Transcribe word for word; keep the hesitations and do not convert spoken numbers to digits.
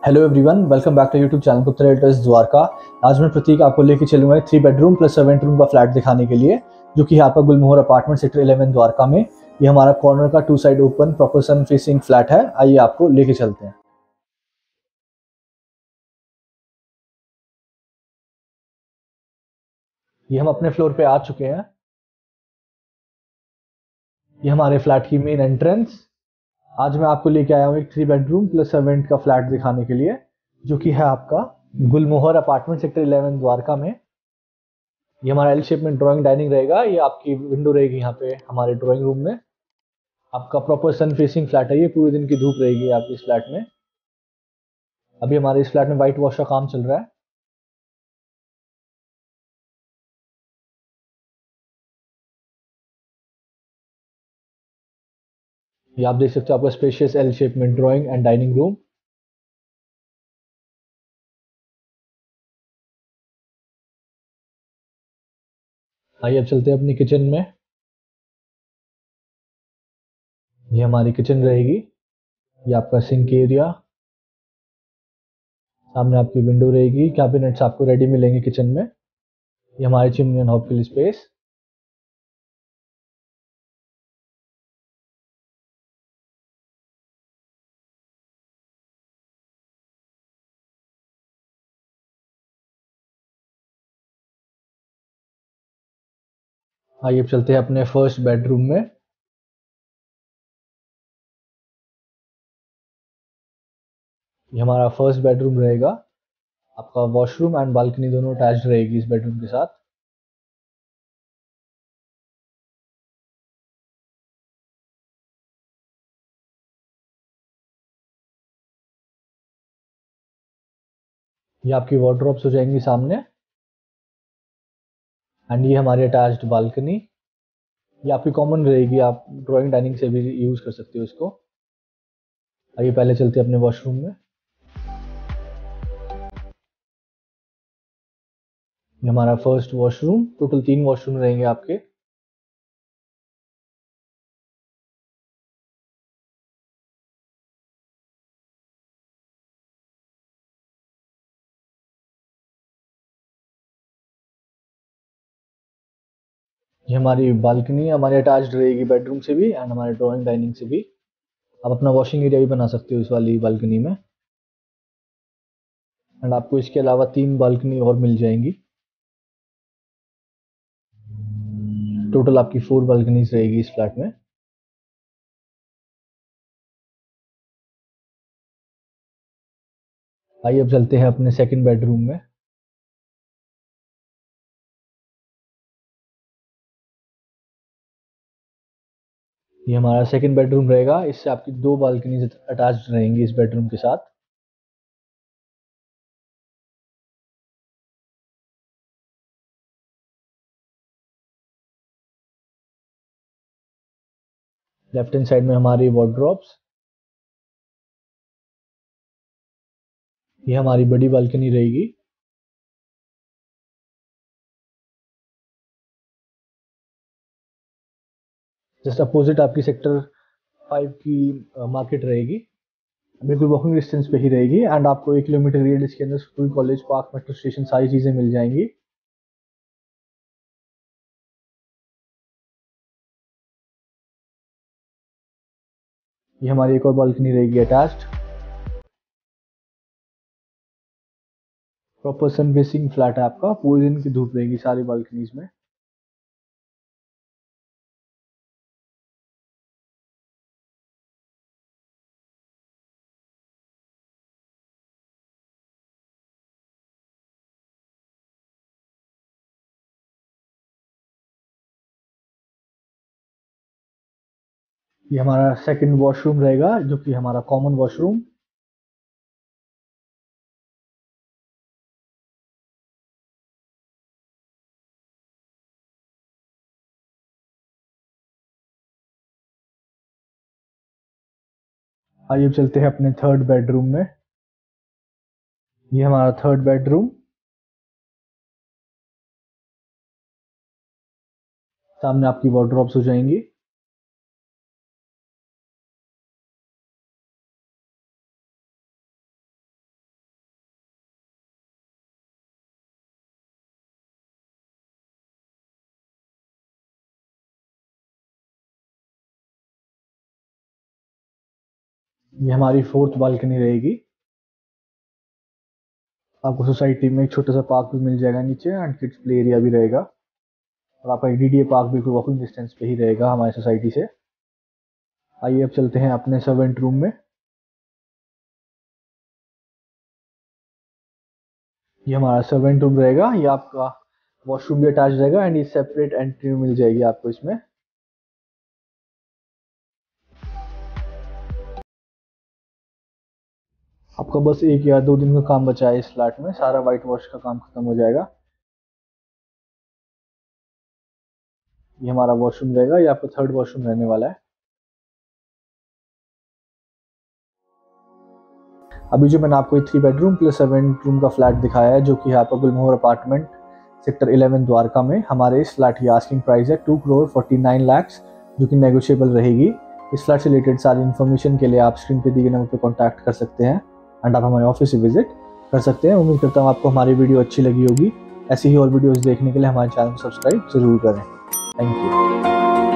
Hello everyone, welcome back to YouTube channel Gupta realtors Dwarka. आज मैं प्रतीक आपको लेके चलूंगा एक three bedroom plus seven room का फ्लैट दिखाने के लिए, जो कि है आपका Gulmohar apartment sector eleven Dwarka में। ये हमारा कॉर्नर का two side open proper sun facing flat है। आइए आपको लेके चलते हैं। ये हम अपने फ्लोर पे आ चुके हैं। ये हमारे फ्लैट की मेन एंट्रेंस। आज मैं आपको लेके आया हूँ एक थ्री बेडरूम प्लस सेवन का फ्लैट दिखाने के लिए, जो कि है आपका Gulmohar apartment sector eleven Dwarka में। ये हमारा एल शेप में ड्राइंग डाइनिंग रहेगा। ये आपकी विंडो रहेगी यहाँ पे हमारे ड्राइंग रूम में। आपका प्रॉपर सन फेसिंग फ्लैट है। ये पूरे दिन की धूप रहेगी आपके इस फ्लैट में। अभी हमारे इस फ्लैट में व्हाइट वॉश का काम चल रहा है। ये आप देख सकते हो, आपका स्पेशियस एल शेप में ड्राइंग एंड डाइनिंग रूम। आइए अब चलते हैं अपनी किचन में। ये हमारी किचन रहेगी। ये आपका सिंक एरिया। सामने आपकी विंडो रहेगी। कैबिनेट्स आपको रेडी मिलेंगे किचन में। ये हमारी चिमनी एंड हॉब के लिए स्पेस। आइए अब चलते हैं अपने फर्स्ट बेडरूम में। ये हमारा फर्स्ट बेडरूम रहेगा। आपका वॉशरूम एंड बालकनी दोनों अटैच्ड रहेगी इस बेडरूम के साथ। ये आपकी वार्डरोब्स हो जाएंगी सामने। एंड ये हमारी अटैच्ड बालकनी। ये आपकी कॉमन रहेगी। आप ड्राइंग डाइनिंग से भी यूज कर सकते हो इसको। आइए पहले चलते हैं अपने वॉशरूम में। ये हमारा फर्स्ट वॉशरूम। टोटल तीन वॉशरूम रहेंगे आपके। ये हमारी बालकनी हमारी अटैच्ड रहेगी बेडरूम से भी एंड हमारे ड्राइंग डाइनिंग से भी। आप अपना वॉशिंग एरिया भी बना सकते हो इस वाली बालकनी में। एंड आपको इसके अलावा तीन बालकनी और मिल जाएंगी। टोटल आपकी फोर बालकनीज रहेगी इस फ्लैट में। आइए अब चलते हैं अपने सेकंड बेडरूम में। ये हमारा सेकंड बेडरूम रहेगा। इससे आपकी दो बालकनीज अटैच्ड रहेंगी इस बेडरूम के साथ। लेफ्ट हैंड साइड में हमारी वार्डरोब्स। ये हमारी बड़ी बालकनी रहेगी। जस्ट अपोजिट आपकी सेक्टर फाइव की मार्केट रहेगी। बिल्कुल वॉकिंग डिस्टेंस पे ही रहेगी। एंड आपको एक किलोमीटर रेडियस के अंदर school, college, park, metro station सारी चीजें मिल जाएंगी। ये हमारी एक और बालकनी रहेगी attached. Proper sun facing flat है आपका। पूरे दिन की धूप रहेगी सारी बालकनीज में। ये हमारा सेकंड वॉशरूम रहेगा, जो कि हमारा कॉमन वॉशरूम। आइए अब चलते हैं अपने थर्ड बेडरूम में। ये हमारा थर्ड बेडरूम। सामने आपकी वार्डरोब्स हो जाएंगी। ये हमारी फोर्थ बालकनी रहेगी। आपको सोसाइटी में एक छोटा सा पार्क भी मिल जाएगा नीचे एंड किड्स प्ले एरिया भी रहेगा, और आपका डीडीए पार्क बिल्कुल वॉकिंग डिस्टेंस पे ही रहेगा हमारी सोसाइटी से। आइए अब चलते हैं अपने सर्वेंट रूम में। ये हमारा सर्वेंट रूम रहेगा, ये आपका वॉशरूम भी अटैच रहेगा एंड ये सेपरेट एंट्री मिल जाएगी आपको इसमें। आपका बस एक या दो दिन का काम बचा है इस फ्लैट में, सारा व्हाइट वॉश का काम खत्म हो जाएगा। ये हमारा वॉशरूम रहेगा, ये आपका थर्ड वॉशरूम रहने वाला है। अभी जो मैंने आपको three bedroom plus seven room का फ्लैट दिखाया है, जो कि है आपका Gulmohar apartment sector eleven Dwarka में, हमारे इस फ्लैट की आस्किंग प्राइस है two crore forty nine lakhs, जो कि नेगोशिएबल रहेगी। इस फ्लैट से रिलेटेड सारी इन्फॉर्मेशन के लिए आप स्क्रीन पे दिए गए नंबर पर कॉन्टैक्ट कर सकते हैं एंड आप हमारे ऑफिस से विजिट कर सकते हैं। उम्मीद करता हूँ आपको हमारी वीडियो अच्छी लगी होगी। ऐसी ही और वीडियोज़ देखने के लिए हमारे चैनल को सब्सक्राइब जरूर करें। Thank you.